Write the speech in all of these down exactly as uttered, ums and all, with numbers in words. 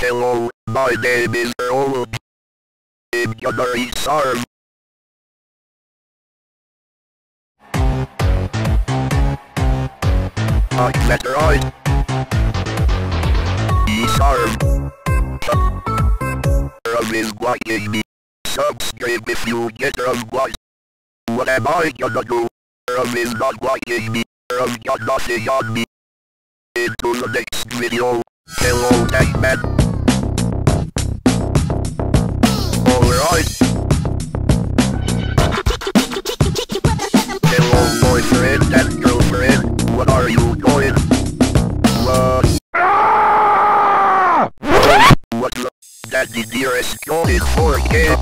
Hello, my name is Earl. I'm gonna reserve. I get right. Reserve. Rum is watching me. Subscribe if you get rum watch. What am I gonna do? Rum is not watching me. Rum got nothing on me. Into the next video. Hello, Dagman. Alright. Hello, boyfriend and girlfriend. What are you doing? What? Ah! What the? That's the dearest going for kid.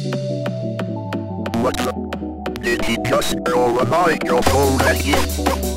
What the? Did he just throw a microphone at you?